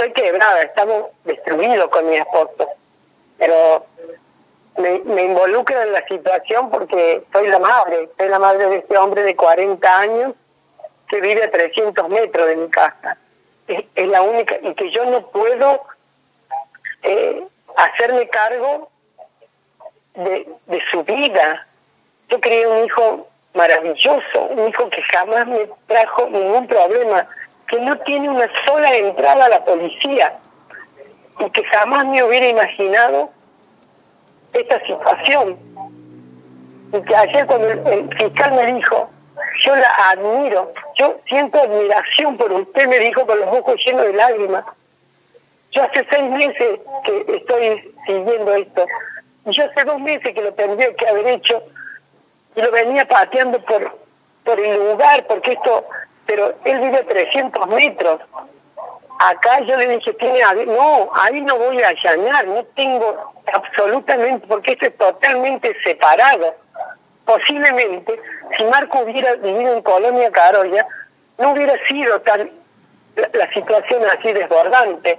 estoy quebrada, estamos destruidos con mi esposo, pero me involucra en la situación porque soy la madre de este hombre de 40 años que vive a 300 metros de mi casa. Es la única, y que yo no puedo hacerme cargo de su vida. Yo crié un hijo maravilloso, un hijo que jamás me trajo ningún problema, que no tiene una sola entrada a la policía y que jamás me hubiera imaginado esta situación. Y que ayer cuando el fiscal me dijo, yo la admiro, yo siento admiración por usted, me dijo con los ojos llenos de lágrimas. Yo hace 6 meses que estoy siguiendo esto, y yo hace 2 meses que lo tendría que haber hecho, y lo venía pateando por el lugar, porque esto, pero él vive a 300 metros. Acá yo le dije, no, ahí no voy a allanar, no tengo absolutamente, porque esto es totalmente separado. Posiblemente, si Marco hubiera vivido en Colonia Carolla, no hubiera sido tan la situación así desbordante.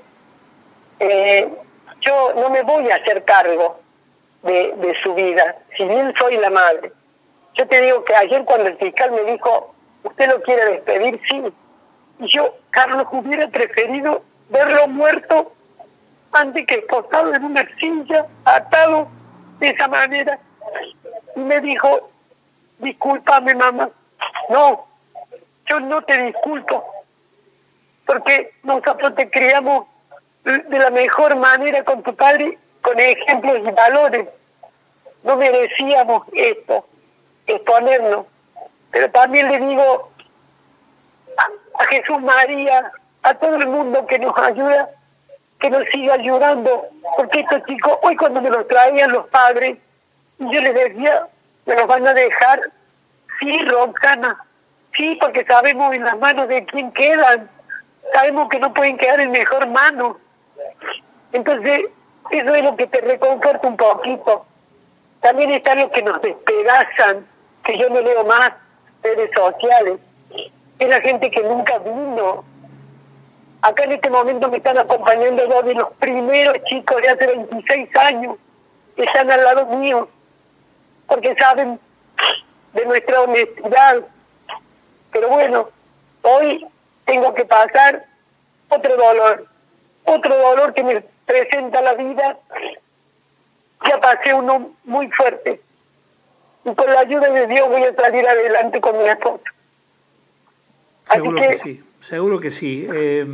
Yo no me voy a hacer cargo de su vida, si bien soy la madre. Yo te digo que ayer cuando el fiscal me dijo, ¿usted lo quiere despedir? Sí. Y yo, Carlos, hubiera preferido verlo muerto antes que acostado en una silla, atado de esa manera. Y me dijo, discúlpame, mamá. No, yo no te disculpo, porque nosotros te criamos de la mejor manera con tu padre, con ejemplos y valores. No merecíamos esto, exponernos. Pero también le digo a Jesús María, a todo el mundo que nos ayuda, que nos siga ayudando, porque estos chicos, hoy cuando me los traían los padres, yo les decía, me los van a dejar, sí, Roxana, sí, porque sabemos en las manos de quién quedan, sabemos que no pueden quedar en mejor mano. Entonces, eso es lo que te reconforta un poquito. También están los que nos despedazan, que yo no leo más redes sociales. Es la gente que nunca vino. Acá en este momento me están acompañando 2 de los primeros chicos de hace 26 años que están al lado mío, porque saben de nuestra honestidad. Pero bueno, hoy tengo que pasar otro dolor que me presenta la vida. Ya pasé uno muy fuerte, y con la ayuda de Dios voy a salir adelante con mi esposa. Seguro que sí, seguro que sí.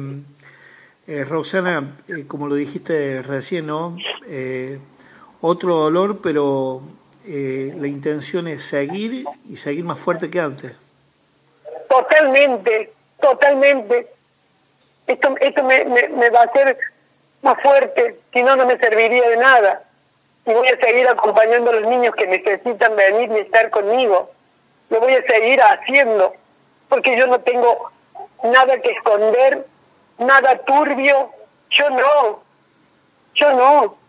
Roxana, como lo dijiste recién, ¿no? Otro dolor, pero la intención es seguir y seguir más fuerte que antes. Totalmente, totalmente. Esto me va a hacer más fuerte, si no, no me serviría de nada. Y voy a seguir acompañando a los niños que necesitan venir y estar conmigo. Lo voy a seguir haciendo, porque yo no tengo nada que esconder, nada turbio. Yo no.